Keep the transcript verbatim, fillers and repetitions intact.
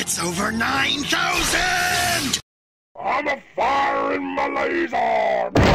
That's over nine thousand! I'm a firing my laser!